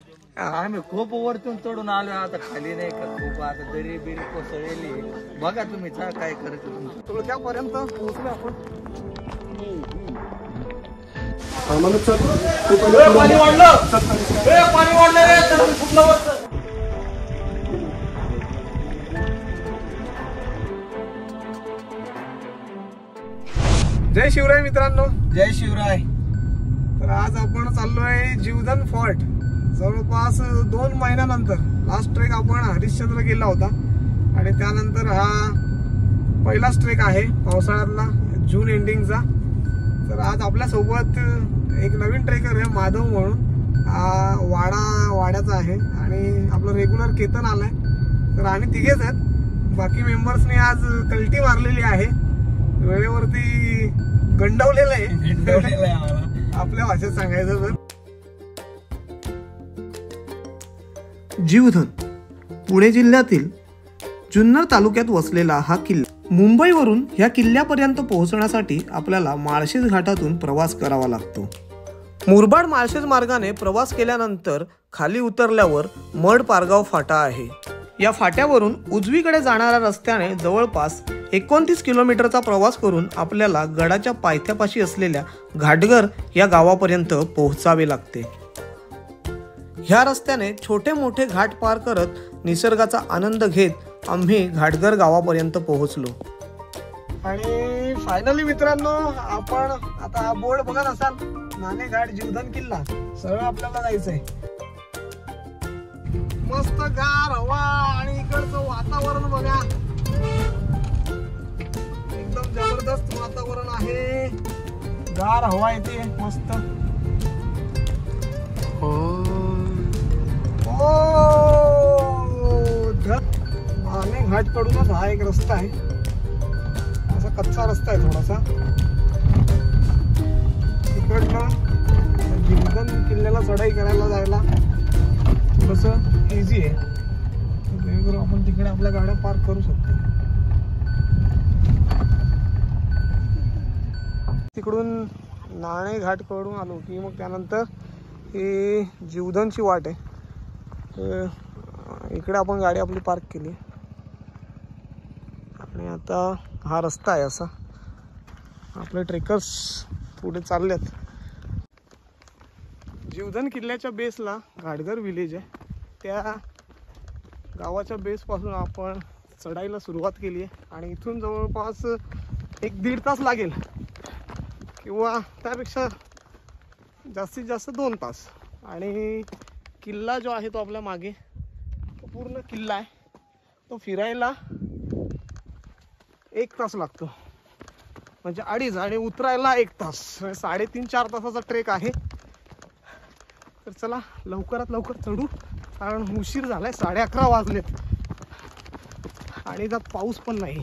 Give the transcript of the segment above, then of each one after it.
आम्ही खूप वरतून चढून आलो, आता खाली नाही का खूप आता दरी बिरी कोसळलेली. बघा तुम्ही काय करायचं तुमचं. तुळजापर्यंत पोहोचलो आपण. पाणी वाढलं रे. जय शिवराय मित्रांनो. जय शिवराय. तर आज आपण चाललोय जीवधन फोर्ट. जवळपास 2 महिन्यानंतर लास्ट ट्रेक आपण हरिश्चंद्र केला होता आणि त्यानंतर हा पहिलाच ट्रेक आहे पावसाळ्यातला, जून एंडिंगचा. तर आज आपल्या सोबत एक नवीन ट्रेकर आहे माधव म्हणून. हा वाड्याचा आहे आणि आपलं रेग्युलर केतन आलाय. तर आम्ही तिघेच आहेत. बाकी मेंबर्सने आज कल्टी मारलेली आहे, वेळेवरती गंडवलेलं आहे आपल्या भाषेत सांगायचं तर. जीवधन पुणे जिल्ह्यातील जुन्नर तालुक्यात वसलेला हा किल्ला. मुंबईवरून ह्या किल्ल्यापर्यंत पोहोचण्यासाठी आपल्याला माळशेज घाटातून प्रवास करावा लागतो. मुरबाड माळशेज मार्गाने प्रवास केल्यानंतर खाली उतरल्यावर मड पारगाव फाटा आहे. या फाट्यावरून उजवीकडे जाणाऱ्या रस्त्याने जवळपास 29 किलोमीटरचा प्रवास करून आपल्याला गडाच्या पायथ्यापाशी असलेल्या घाटघर या गावापर्यंत पोहोचावे लागते. ह्या रस्त्याने छोटे मोठे घाट पार करत निसर्गाचा आनंद घेत आम्ही घाटघर गावापर्यंत पोहोचलो. आणि फायनली मित्रांनो, आपण आता हा बोर्ड बघत असाल, नाणेघाट जीवधन किल्ला. सरळ आपल्याला जायचंय. मस्त गार हवा आणि इकडचं वातावरण बघा, एकदम जबरदस्त वातावरण आहे. गार हवा येते मस्त. नाणेघाट कडूनच हा एक रस्ता आहे, असा कच्चा रस्ता आहे थोडासा. इकडनं जीवधन किल्ल्याला चढाई करायला जायला थोडंसं इझी आहे. जेणेकरून आपण तिकडे आपल्या गाड्या पार्क करू शकतो. तिकडून नाणेघाट कडून आलो की मग त्यानंतर ही जीवधनची वाट आहे. इकडे आपण गाडी आपली पार्क केली आणि आता हा रस्ता आहे असा. आपले ट्रेकर्स पुढे चाललेत. जीवधन किल्ल्याच्या बेसला घाटघर विलेज आहे. त्या गावाच्या बेसपासून आपण चढाईला सुरुवात केली आहे आणि इथून जवळपास 1-1.5 तास लागेल किंवा त्यापेक्षा जास्तीत जास्त 2 तास. आणि किल्ला जो आहे तो आपल्या मागे, तो पूर्ण किल्ला आहे. तो फिरायला 1 तास लागतो, म्हणजे 2.5, आणि उतरायला 1 तास. 3.5-4 तासाचा ट्रेक आहे. तर चला लवकरात लवकर चढू, कारण उशीर झालाय. 11:30 वाजलेत आणि त्यात पाऊस पण नाही.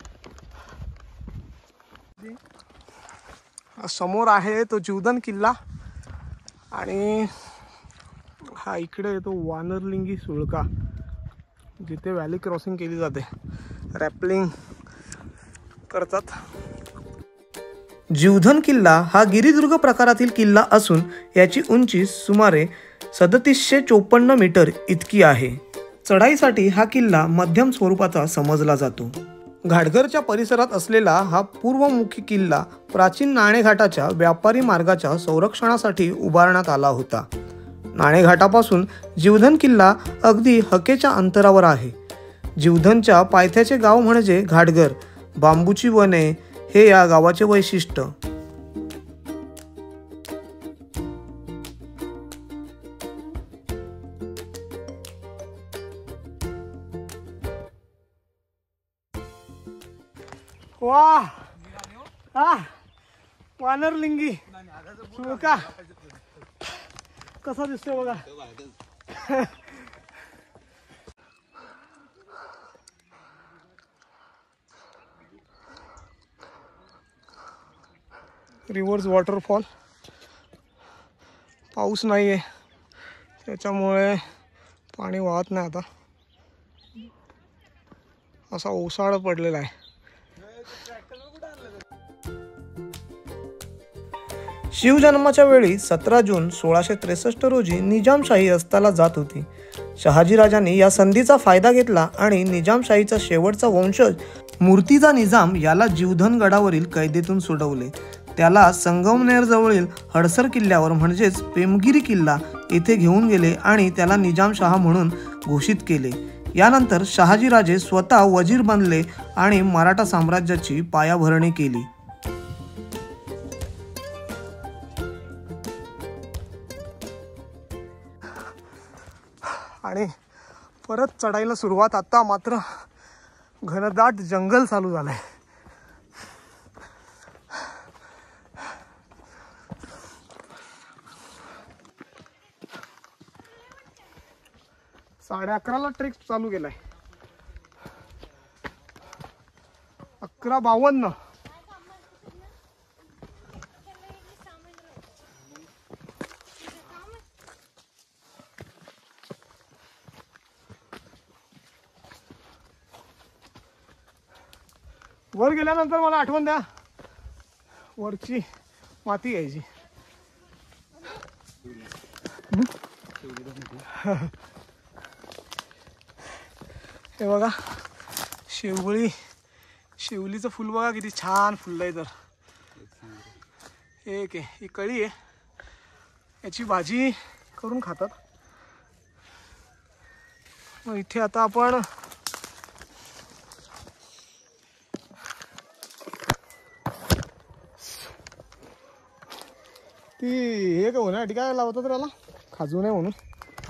समोर आहे तो जीवधन किल्ला आणि हा इकडे येतो वानरलिंगी सुळका, जिथे व्हॅली क्रॉसिंग केली जाते, रॅपलिंग करतात. जीवधन किल्ला हा गिरिदुर्ग प्रकारातील किल्ला असून याची उंची सुमारे 3754 मीटर इतकी आहे. चढाईसाठी हा किल्ला मध्यम स्वरूपाचा समजला जातो. घाटघरच्या परिसरात असलेला हा पूर्वमुखी किल्ला प्राचीन नाणेघाटाच्या व्यापारी मार्गाच्या संरक्षणासाठी उभारण्यात आला होता. नाणेघाटापासून जीवधन किल्ला अगदी हकेच्या अंतरावर आहे. जीवधनच्या पायथ्याचे गाव म्हणजे घाटघर. बांबूची वने हे या गावाचे वैशिष्ट्य. वाह, वानरलिंगी सुळका कसा दिसतोय बघा. Reverse waterfall. पाऊस नाही आहे त्याच्यामुळे पाणी वाहत नाही. आता असा ओसाड पडलेला आहे. शिवजन्माच्या वेळी 17 जून 1663 रोजी निजामशाही अस्ताला जात होती. शहाजीराजांनी या संधीचा फायदा घेतला आणि निजामशाहीचा शेवटचा वंशज मूर्तिजा निजाम याला जीवधन गडावरील कैदेतून सोडवले. त्याला संगमनेर जवळील हडसर किल्ल्यावर म्हणजेच पेमगिरी किल्ला येथे घेऊन गेले आणि त्याला निजामशाह म्हणून घोषित केले. यानंतर शहाजीराजे स्वतः वजीर बनले आणि मराठा साम्राज्याची पायाभरणी केली. आणि परत चढाईला सुरुवात. आता मात्र घनदाट जंगल चालू झालंय. 11:30 ट्रेक चालू केलाय. 11:52. वर गेल्यानंतर मला आठवण द्या, वरची माती घ्यायची. हे बघा शेवलीचं फुल बघा किती छान फुललंय. तर एक आहे, ही कळी आहे, याची भाजी करून खातात. मग इथे आता आपण ती हे का होण्यासाठी काय लावतात त्याला, खाजू नये म्हणून.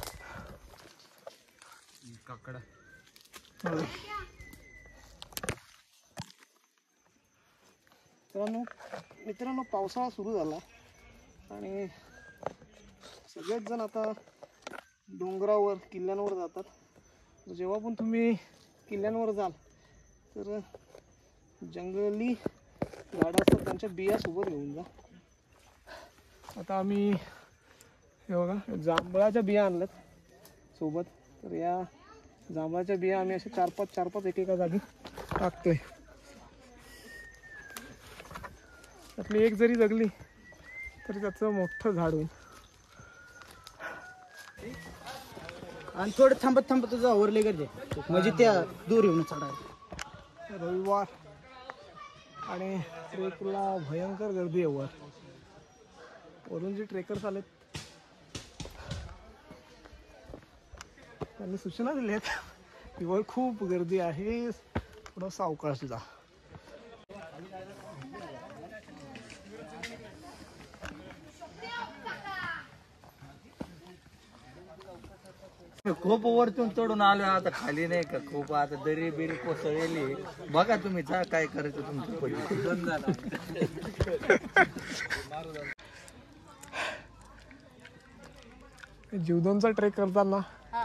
काकडा मित्रांनो पावसाळा सुरू झाला आणि सगळेच जण आता डोंगरावर किल्ल्यांवर जातात. जेव्हा पण तुम्ही किल्ल्यांवर जाल तर जंगली झाडं असतात त्यांच्या बिया सोबत घेऊन जा. आता आम्ही हे बघा जांभळाच्या बिया आणल्यात सोबत. तर या जांभळाच्या बिया आम्ही असे 4-5 एकेका जागी टाकतोय. त्यातली एक जरी जगली तरी त्याचं मोठं झाड होईल. आणि थोडं थांबत तुझं आवरले गरजे म्हणजे त्या दूर येऊन चढायला. रविवार आणि ट्रेकला भयंकर गर्दी आहे. वरून जे ट्रेकर्स आलेत त्यांनी सूचना दिल्या आहेत की वर खूप गर्दी आहे, थोडं सावकाश जा. खूप वरतून चढून आलो आता, खाली नाही का खूप आता दरी बिरी कोसळलेली. बघा तुम्ही काय करायचं तुमचं जीवधनचा ट्रेक करताना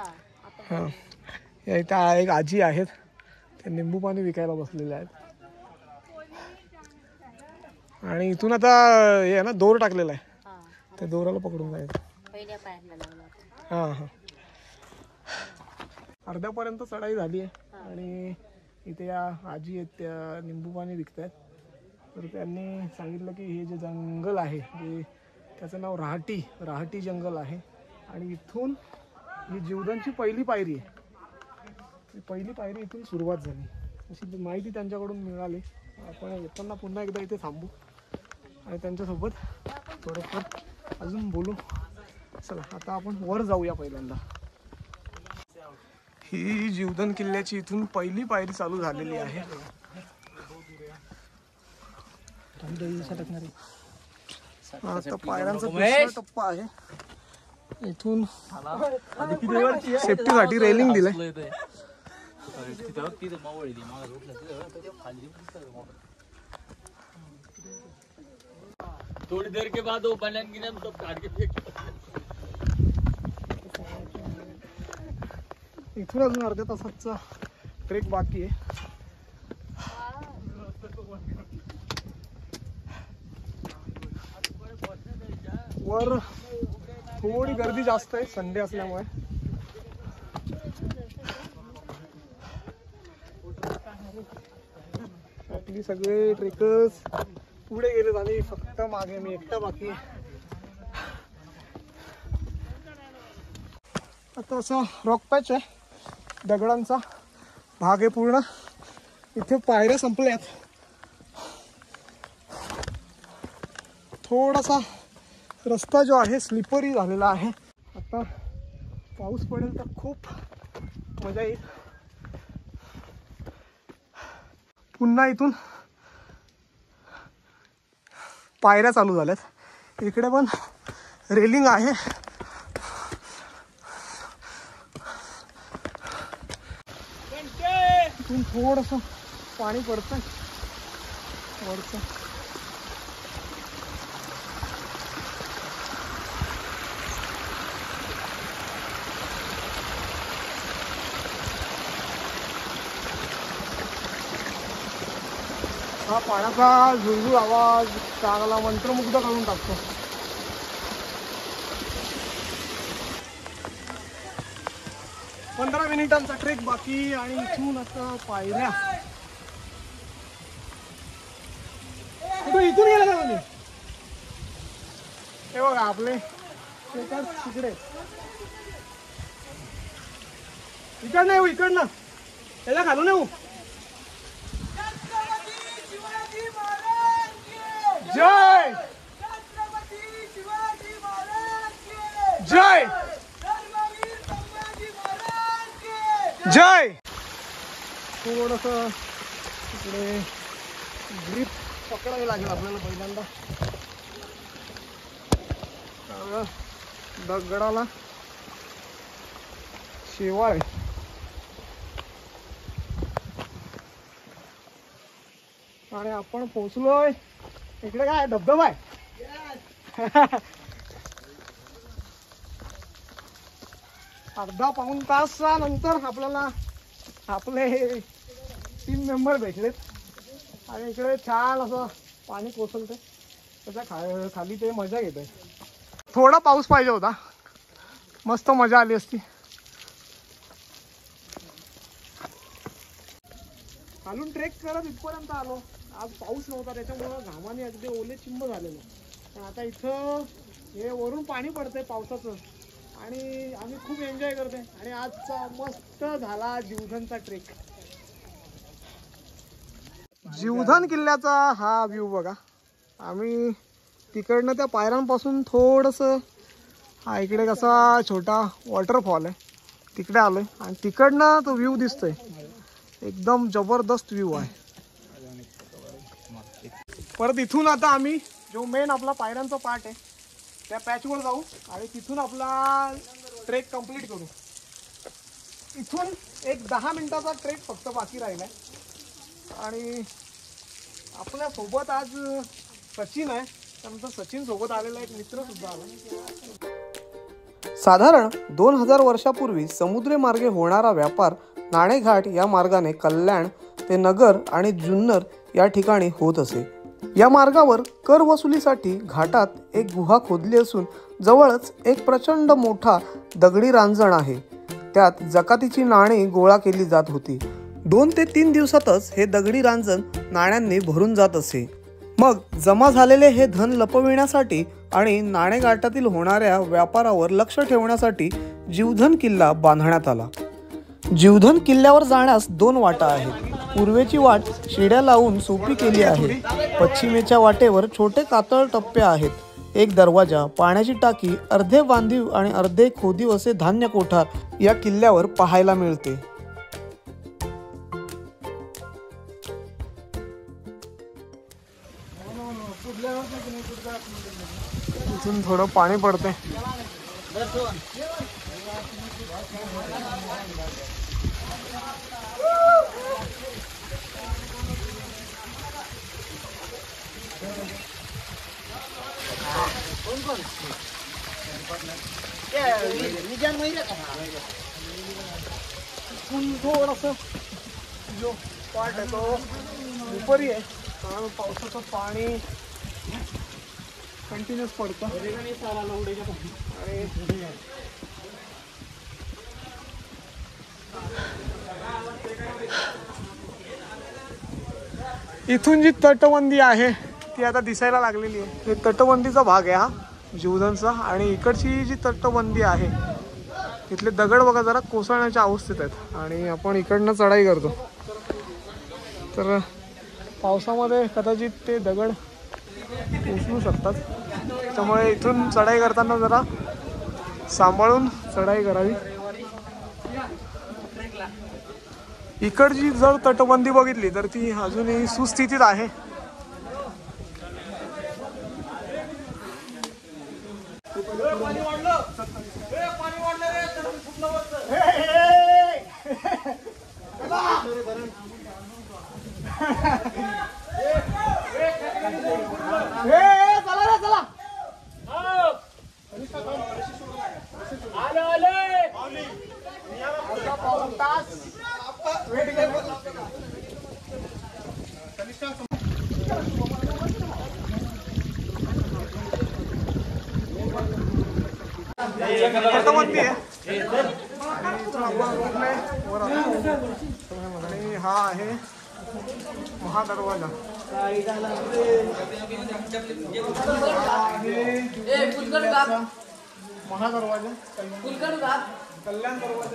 या इथे एक आजी आहेत, ते निंबू पाणी विकायला बसलेले आहेत. आणि इथून आता हे आहे ना दोर टाकलेला आहे, त्या दोराला पकडून जायचं. हां अर्ध्यापर्यंत चढाई झाली आहे आणि इथे या आजी आहेत त्या निंबू पाणी विकतायत. तर त्यांनी सांगितलं की हे जे जंगल आहे जे त्याचं नाव राहटी जंगल आहे आणि इथून ही जीवधनची पहिली पायरी आहे. पहिली पायरी इथून सुरुवात झाली अशी माहिती त्यांच्याकडून मिळाली. आपण येताना पुन्हा एकदा इथे थांबू आणि त्यांच्यासोबत थोडंफार अजून बोलू. चला आता आपण वर जाऊया. पहिल्यांदा ही जीवधन किल्ल्याची इथून पहिली पायरी चालू झालेली आहे. आता पायऱ्यांचा दुसरा टप्पा आहे. इथून सेफ्टीसाठी रेलिंग दिलंय. थोड़ी देर के बाद वो बनन गिनन सब काट के फेंक. इथून अजून अर्ध्या तासाचा ट्रेक बाकी आहे. वर थोडी गर्दी जास्त आहे संडे असल्यामुळे. आपली सगळे ट्रेकर्स पुढे गेलेत आणि फक्त मागे मी एकटा बाकी आहे. आता असा रॉक पॅच आहे, दगडांचा भाग आहे पूर्ण. इथे पायऱ्या संपल्यात. थोडासा रस्ता जो आहे स्लिपरी झालेला आहे. आता पाऊस पडेल तर खूप मजा येईल. पुन्हा इथून पायऱ्या चालू झाल्यात. इकडे पण रेलिंग आहे. इथून थोडंसं पाणी पडतंय वरचं. हा पाण्याचा झुळझुळ आवाज कानाला मंत्रमुग्ध करून टाकतो. पंधरा मिनिटांचा ट्रेक बाकी आणि इथून आता पायऱ्या. इथून गेला का तुम्ही? हे बघा आपले तिकडे. इकडनं येऊ, इकडनं त्याच्या खालून येऊ. जय जय जय. थोडस इकडे ग्रीप पकडावी लागेल आपल्याला पहिल्यांदा. दगडाला शेवाळ आणि आपण पोहोचलोय. इकडे काय धबधबा आहे. अर्धा पाऊण तासानंतर आपल्याला आपले 3 मेंबर भेटलेत आणि इकडे छान असं पाणी कोसळतंय. त्याच्या खाली ते मजा घेत आहे. थोडा पाऊस पाहिजे होता, मस्त मजा आली असती. खालून ट्रेक करत इथपर्यंत आलो. आज पाऊस नव्हता त्याच्यामुळं घामाने अगदी ओले चिंब झालेलं. पण आता इथं हे वरून पाणी पडतंय पावसाचं आणि आम्ही खूप एन्जॉय करतोय. आणि आजचा मस्त झाला जीवधनचा ट्रेक. जीवधन किल्ल्याचा हा व्ह्यू बघा. आम्ही तिकडनं त्या पायऱ्यांपासून थोडंसं हा इकडे कसा छोटा वॉटरफॉल आहे तिकडे आलोय आणि तिकडनं तो व्ह्यू दिसतोय. एकदम जबरदस्त व्ह्यू आहे. परत इथून आता आम्ही जो मेन आपला पायऱ्यांचा पार्ट आहे त्या पॅचवर जाऊ आणि तिथून आपला ट्रेक कंप्लीट करू. इथून एक 10 मिनिटाचा ट्रेक फक्त बाकी राहिलाय. आणि आपल्या सोबत आज सचिन आहे. त्यानंतर सचिन सोबत आलेला एक मित्र सुद्धा आला. साधारण 2000 वर्षापूर्वी समुद्रमार्गे होणारा व्यापार नाणेघाट या मार्गाने कल्याण ते नगर आणि जुन्नर या ठिकाणी होत असे. या मार्गावर कर वसुलीसाठी घाटात एक गुहा खोदली असून जवळच एक प्रचंड मोठा दगडी रांजण आहे. त्यात जकातीची नाणी गोळा केली जात होती. 2 ते 3 दिवसातच हे दगडी रांजण नाण्यांनी भरून जात असे. मग जमा झालेले हे धन लपविण्यासाठी आणि नाणेघाटातील होणाऱ्या व्यापारावर लक्ष ठेवण्यासाठी जीवधन किल्ला बांधण्यात आला. जीवधन किल्ल्यावर जाण्यास 2 वाटा आहेत. पूर्वेची वाट शिड्या लावून सोपी केली आहे. पश्चिमेच्या वाटेवर छोटे कातळ टप्पे आहेत. एक दरवाजा, पाण्याची टाकी, अर्धे बांधीव आणि अर्धे खोदीव असे धान्य कोठार या किल्ल्यावर पाहायला मिळते. इथून थोडं पाणी पडते. थोडंसं जो पार्ट आहे तो उपरी आहे कारण पावसाचं पाणी कंटिन्यूस पडतं. इथून जी तटबंदी आहे ती आता दिसायला लागलेली आहे. हे तटबंदीचा भाग आहे हा जीवधनचा. आणि इकडची जी तटबंदी आहे इथले दगड बघा जरा कोसळण्याच्या अवस्थेत आहेत आणि आपण इकडनं चढाई करतो, तर पावसामध्ये कदाचित ते दगड कोसळू शकतात, त्यामुळे इथून चढाई करताना जरा सांभाळून चढाई करावी. इकडची जर तटबंदी बघितली तर ती अजूनही सुस्थितीत आहे. तटबंदी आहे आणि हा आहे महादरवाजा. महादरवाजा, कल्याण दरवाजा.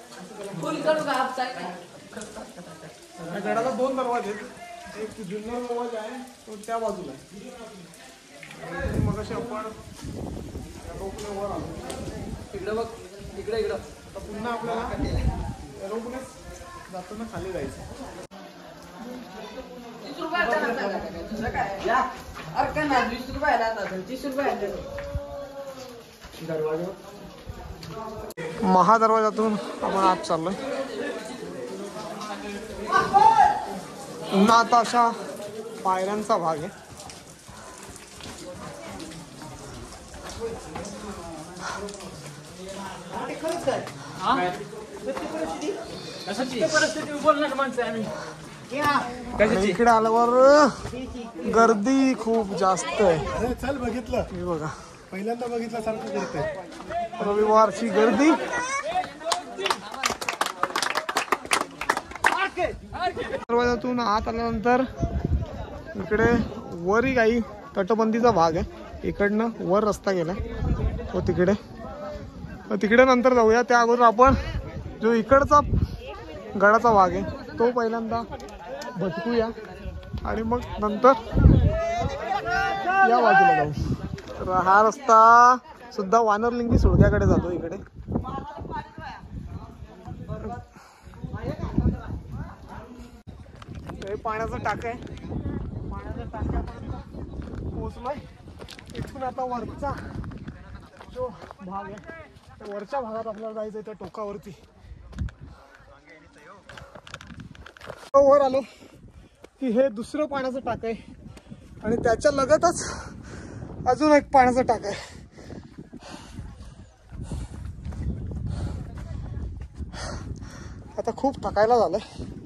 गडाला 2 दरवाजे आहेत, एक जुन्नर दरवाजा आहे तो त्या बाजूला आहे. मग असे आपण रोपने वर आलो, इकडे बघ, इकडे इकडं. आता पुन्हा आपल्याला रोपने जाताना खाली जायचं. महादरवाजातून आपण आत चाललोय. पुन्हा आता अशा पायऱ्यांचा भाग आहे. इकडे आल्यावर गर्दी खूप जास्त आहे. चल बघितलं, हे बघा पहिल्यांदा बघितलं सारखं करते. रविवारची गर्दी. दरवाजातून आत आल्यानंतर इकडे वरही काही तटबंदीचा भाग आहे. इकडनं वर रस्ता गेलाय तो तिकडे, तिकडे नंतर जाऊया. त्या अगोदर आपण जो इकडचा गडाचा भाग आहे तो पहिल्यांदा भटकूया आणि मग नंतर या बाजूला जाऊ. तर हा रस्ता सुद्धा वानरलिंगी सुळक्याकडे जातो. इकडे पाण्याचा टाका आहे. पाण्याचा टाक्यापर्यंत पोहोचलोय. इथून आता वरचा जो भाग आहे त्या वरच्या भागात आपल्याला जायचंय, त्या टोकावरती. वर आलो की हे दुसरं पाण्याचं टाक आहे आणि त्याच्या लगतच अजून एक पाण्याचं टाक आहे. आता खूप थकायला झालंय.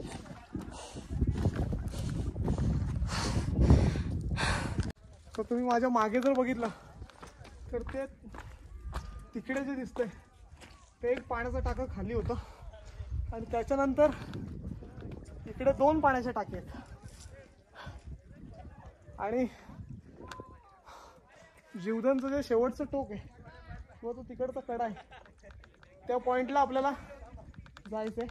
तर तुम्ही माझ्या मागे जर बघितलं तर ते तिकडे जे दिसतंय ते एक पाण्याचं टाकं खाली होतं आणि त्याच्यानंतर इकडे 2 पाण्याचे टाके आहेत आणि जीवधनचं जे शेवटचं टोक आहे किंवा तो तिकडचा कडा आहे त्या पॉइंटला आपल्याला जायचंय.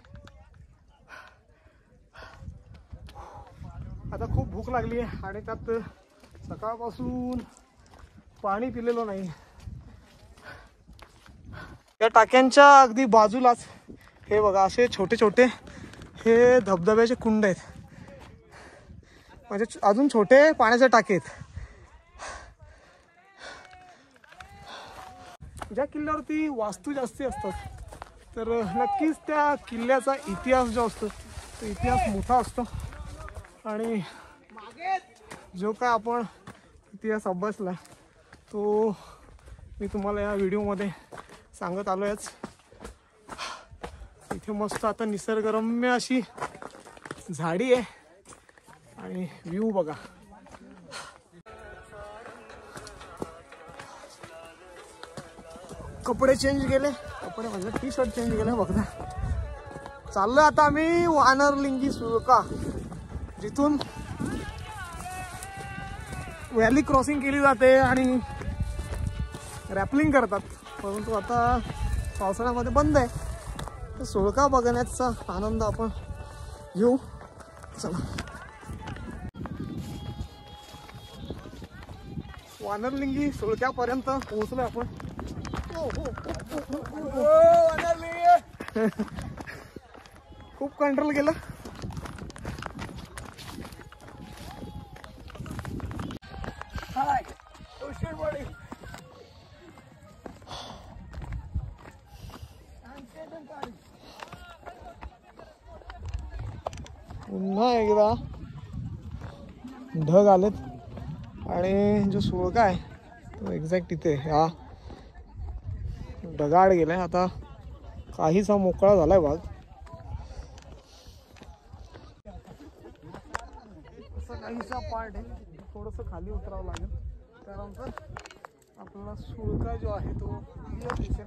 आता खूप भूक लागली आहे आणि त्यात सकाळपासून पाणी पिलेलं नाही. या टाक्यांच्या अगदी बाजूलाच हे बघा असे छोटे छोटे हे धबधब्याचे कुंड आहेत, म्हणजे अजून छोटे पाण्याचे टाके आहेत. ज्या किल्ल्यावरती वास्तू जास्ती असतात तर नक्कीच त्या किल्ल्याचा इतिहास जो असतो तो इतिहास मोठा असतो आणि जो काय आपण इतिहास अभ्यासला तो मी तुम्हाला या व्हिडिओमध्ये सांगत आलो आहेच. इथे मस्त आता निसर्गरम्य अशी झाडी आहे आणि व्ह्यू बघा. कपडे चेंज केले, कपडे म्हणजे टी-शर्ट चेंज केले बघा. चाललोय आता आम्ही वानरलिंगी सुळका, जिथून व्हॅली क्रॉसिंग केली जाते आणि रॅपलिंग करतात. परंतु आता पावसाळ्यामध्ये बंद आहे. तर सुळका बघण्याचा आनंद आपण घेऊ. चला, वानरलिंगी सुळक्यापर्यंत पोहोचलोय आपण. खूप कंट्रोल केलं. पुन्हा एकदा ढग आलेत आणि जो सुळका आहे तो एक्झॅक्ट इथे हा ढगाळ गेलाय. आता काहीसा मोकळा झालाय भाग. असं काहीसा पार्ट आहे, थोडंसं खाली उतरावं लागेल. त्यानंतर आपल्याला सुळका जो आहे तो क्लिअर दिसेल.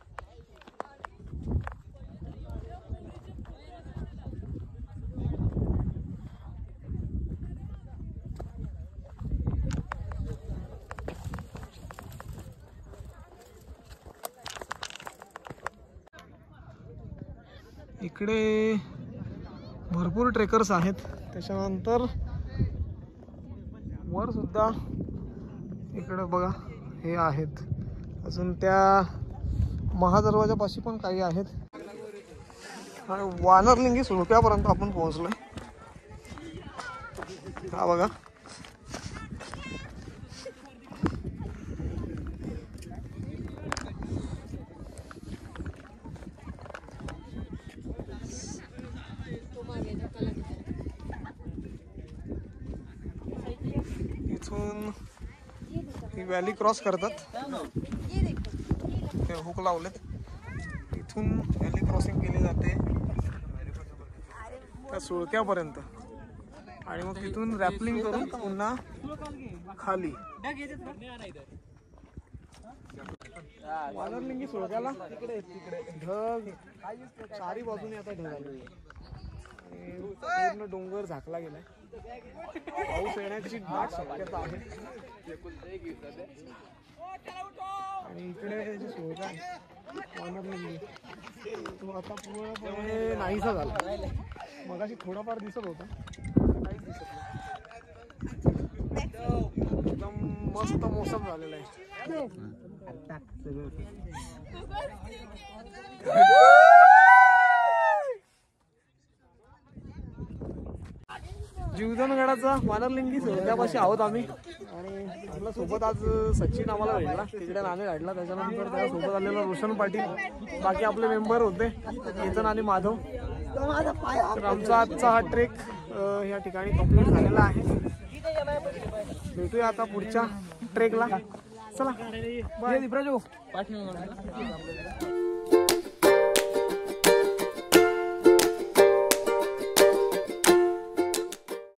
इकडे भरपूर ट्रेकर्स आहेत. त्याच्यानंतर वर सुद्धा इकडे बघा हे आहेत. अजून त्या महादरवाजापाशी पण काही आहेत. आणि वानरलिंगी सुळक्यापर्यंत आपण पोहोचलोय. हा बघा, इथून ही व्हॅली क्रॉस करतात. हे हुक लावलेत. इथून व्हॅली क्रॉसिंग केली जाते त्या सुळक्यापर्यंत आणि मग तिथून रॅपलिंग करून पुन्हा खाली. वानरलिंगी सुळक्याला ढग चारी बाजूने आता ढग आले. पूर्ण डोंगर झाकला गेलाय. पाऊस येण्याची दाट शक्यता आहे. आणि इकडे जे सुळका आहे वानरलिंगी तो आता पूर्णपणे नाहीसा झाला. मगाशी थोडाफार दिसत होता, काहीच दिसत नाही. एकदम मस्त मोसम झालेला आहे. जीवधनगडाचा वानरलिंगी सुळक्यापाशी आहोत आम्ही. आणि आपल्या सोबत आज सचिन आम्हाला भेटला, तिकडे नाणे काढला. त्याच्यानंतर त्यासोबत आलेला रोशन पाटील, बाकी आपले मेंबर होते केतन आणि माधव. तर आमचा आजचा हा ट्रेक या ठिकाणी कंप्लीट झालेला आहे. भेटूया आता पुढच्या ट्रेकला. चला बाय.